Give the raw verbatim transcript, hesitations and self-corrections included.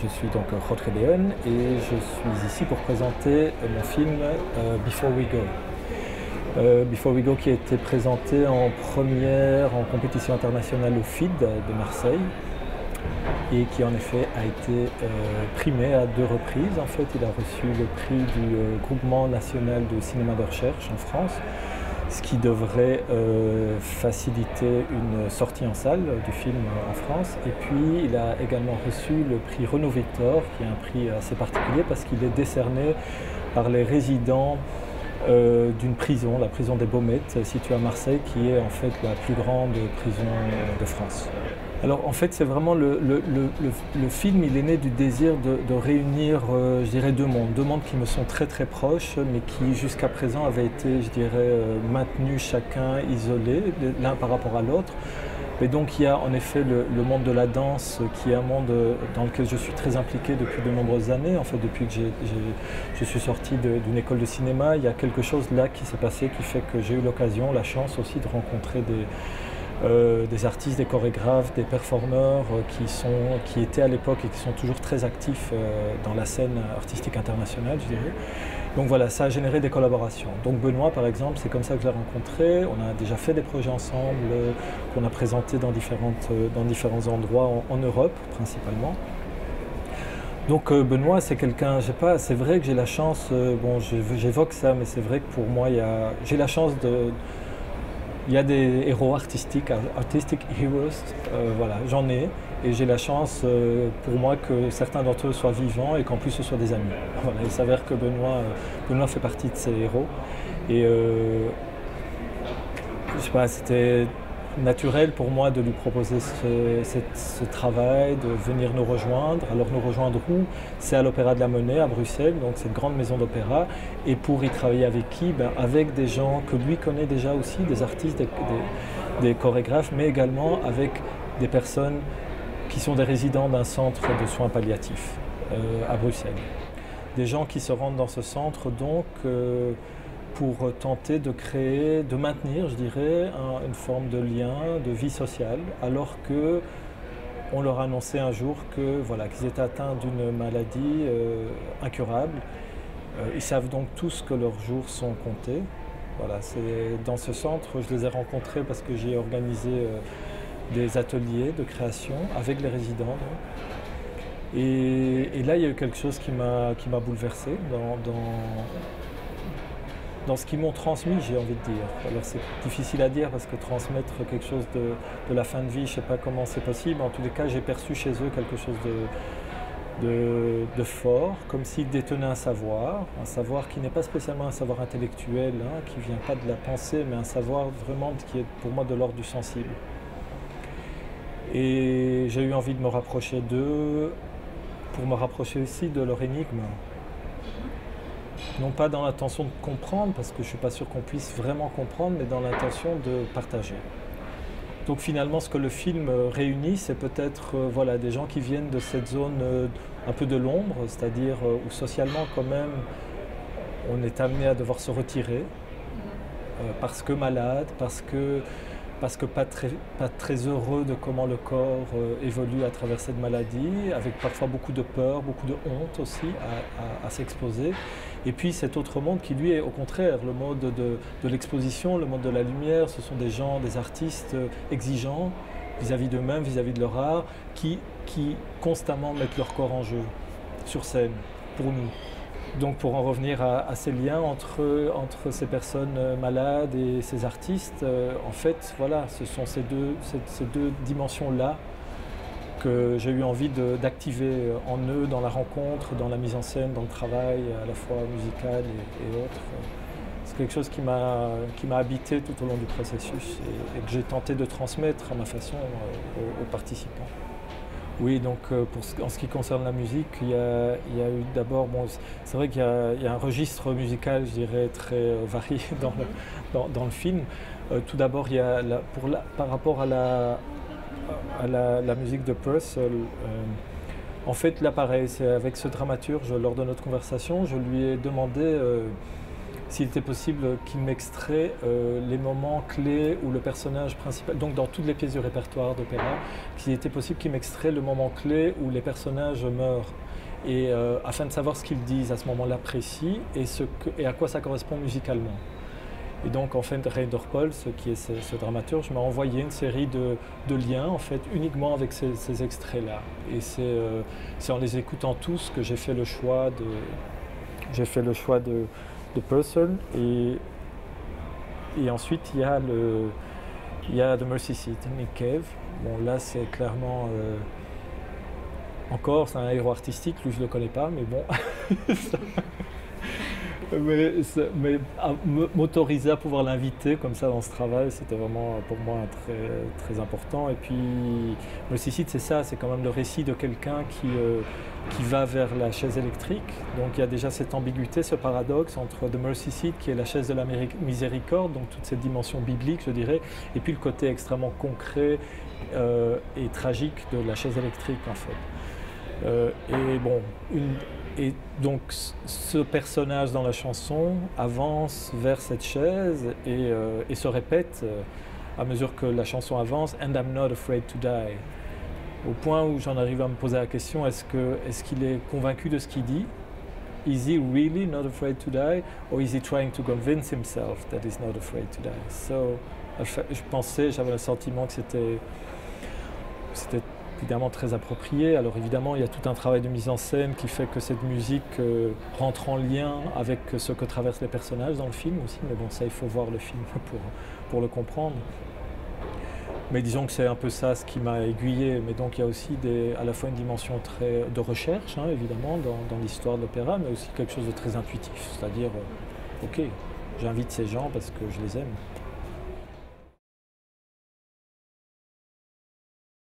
je suis donc Jorge León et je suis ici pour présenter mon film euh, Before We Go. Euh, Before We Go qui a été présenté en première en compétition internationale au F I D de Marseille et qui en effet a été euh, primé à deux reprises. En fait, il a reçu le prix du euh, Groupement national de cinéma de recherche en France, ce qui devrait euh, faciliter une sortie en salle du film en France. Et puis il a également reçu le prix Renaud Victor, qui est un prix assez particulier parce qu'il est décerné par les résidents euh, d'une prison, la prison des Baumettes, située à Marseille, qui est en fait la plus grande prison de France. Alors en fait c'est vraiment le, le, le, le, le film, il est né du désir de, de réunir, euh, je dirais, deux mondes, deux mondes qui me sont très très proches, mais qui jusqu'à présent avaient été, je dirais, euh, maintenus chacun isolés, l'un par rapport à l'autre. Et donc il y a en effet le, le monde de la danse, qui est un monde dans lequel je suis très impliqué depuis de nombreuses années. En fait, depuis que j'ai, j'ai, je suis sorti d'une école de cinéma, il y a quelque chose là qui s'est passé, qui fait que j'ai eu l'occasion, la chance aussi de rencontrer des Euh, des artistes, des chorégraphes, des performeurs euh, qui, sont, qui étaient à l'époque et qui sont toujours très actifs euh, dans la scène artistique internationale, je dirais. Donc voilà, ça a généré des collaborations. Donc Benoît, par exemple, c'est comme ça que je l'ai rencontré. On a déjà fait des projets ensemble euh, qu'on a présentés dans, différentes, euh, dans différents endroits en, en Europe, principalement. Donc euh, Benoît, c'est quelqu'un, je sais pas, c'est vrai que j'ai la chance, euh, bon, j'évoque ça, mais c'est vrai que pour moi, j'ai la chance de... Il y a des héros artistiques, artistic heroes, euh, voilà, j'en ai, et j'ai la chance euh, pour moi que certains d'entre eux soient vivants et qu'en plus ce soient des amis. Voilà, il s'avère que Benoît, euh, Benoît fait partie de ces héros, et euh, je sais pas, c'était naturel pour moi de lui proposer ce, cette, ce travail, de venir nous rejoindre. Alors nous rejoindre où? C'est à l'Opéra de la Monnaie à Bruxelles, donc cette grande maison d'opéra. Et pour y travailler avec qui? Ben, avec des gens que lui connaît déjà aussi, des artistes, des, des, des chorégraphes, mais également avec des personnes qui sont des résidents d'un centre de soins palliatifs euh, à Bruxelles. Des gens qui se rendent dans ce centre donc euh, pour tenter de créer, de maintenir, je dirais, un, une forme de lien, de vie sociale, alors que on leur a annoncé un jour que voilà, qu'ils étaient atteints d'une maladie euh, incurable. Euh, ils savent donc tous que leurs jours sont comptés. Voilà, c'est dans ce centre, je les ai rencontrés parce que j'ai organisé euh, des ateliers de création avec les résidents. Et, et là, il y a eu quelque chose qui m'a qui m'a bouleversé dans, dans dans ce qu'ils m'ont transmis, j'ai envie de dire. Alors c'est difficile à dire parce que transmettre quelque chose de, de la fin de vie, je ne sais pas comment c'est possible. En tous les cas, j'ai perçu chez eux quelque chose de, de, de fort, comme s'ils détenaient un savoir, un savoir qui n'est pas spécialement un savoir intellectuel, hein, qui ne vient pas de la pensée, mais un savoir vraiment qui est pour moi de l'ordre du sensible. Et j'ai eu envie de me rapprocher d'eux, pour me rapprocher aussi de leur énigme. Non pas dans l'intention de comprendre, parce que je ne suis pas sûr qu'on puisse vraiment comprendre, mais dans l'intention de partager. Donc finalement, ce que le film réunit, c'est peut-être euh, voilà, des gens qui viennent de cette zone euh, un peu de l'ombre, c'est-à-dire euh, où socialement quand même, on est amené à devoir se retirer, euh, parce que malade, parce que, parce que pas, très, pas très heureux de comment le corps euh, évolue à travers cette maladie, avec parfois beaucoup de peur, beaucoup de honte aussi à, à, à s'exposer. Et puis cet autre monde qui lui est au contraire le mode de, de l'exposition, le monde de la lumière. Ce sont des gens, des artistes exigeants vis-à-vis d'eux-mêmes, vis-à-vis de leur art, qui, qui constamment mettent leur corps en jeu sur scène pour nous. Donc pour en revenir à, à ces liens entre, entre ces personnes malades et ces artistes, euh, en fait voilà, ce sont ces deux, ces, ces deux dimensions-là que j'ai eu envie d'activer en eux, dans la rencontre, dans la mise en scène, dans le travail, à la fois musical et, et autres. C'est quelque chose qui m'a qui m'a habité tout au long du processus et, et que j'ai tenté de transmettre à ma façon euh, aux, aux participants. Oui, donc euh, pour ce, en ce qui concerne la musique, il y a, il y a eu d'abord, bon, c'est vrai qu'il y, y a un registre musical, je dirais, très euh, varié dans le, dans, dans le film. Euh, tout d'abord, il y a la, pour la, par rapport à la à la, la musique de Purcell, euh, en fait là pareil, c'est avec ce dramaturge, lors de notre conversation, je lui ai demandé euh, s'il était possible qu'il m'extrait euh, les moments clés où le personnage principal, donc dans toutes les pièces du répertoire d'opéra, s'il était possible qu'il m'extrait le moment clé où les personnages meurent, et euh, afin de savoir ce qu'ils disent à ce moment-là précis et, ce que, et à quoi ça correspond musicalement. Et donc en fait, Reinders Pol, ce qui est ce, ce dramaturge, m'a envoyé une série de, de liens en fait uniquement avec ces, ces extraits-là. Et c'est euh, en les écoutant tous que j'ai fait le choix de, j'ai fait le choix de The Person, et, et ensuite il y a le il y a The Mercy Seat, Nick Cave. Bon là c'est clairement euh, encore c'est un héros artistique, lui je le connais pas, mais bon mais, mais m'autoriser à pouvoir l'inviter comme ça dans ce travail, c'était vraiment pour moi très, très important. Et puis Mercy Seat, c'est ça, c'est quand même le récit de quelqu'un qui, euh, qui va vers la chaise électrique. Donc il y a déjà cette ambiguïté, ce paradoxe entre The Mercy Seat, qui est la chaise de la miséricorde, donc toute cette dimension biblique, je dirais, et puis le côté extrêmement concret euh, et tragique de la chaise électrique en fait. Euh, et bon, une, et donc ce personnage dans la chanson avance vers cette chaise et, euh, et se répète euh, à mesure que la chanson avance, and I'm not afraid to die. Au point où j'en arrive à me poser la question, est-ce que, est-ce qu'il est convaincu de ce qu'il dit? Is he really not afraid to die, or is he trying to convince himself that he's not afraid to die? So, je pensais, j'avais le sentiment que c'était, c'était évidemment très approprié. Alors évidemment, il y a tout un travail de mise en scène qui fait que cette musique euh, rentre en lien avec ce que traversent les personnages dans le film aussi, mais bon, ça, il faut voir le film pour, pour le comprendre. Mais disons que c'est un peu ça ce qui m'a aiguillé. Mais donc il y a aussi des, à la fois une dimension très de recherche, hein, évidemment, dans, dans l'histoire de l'opéra, mais aussi quelque chose de très intuitif. C'est-à-dire, euh, ok, j'invite ces gens parce que je les aime.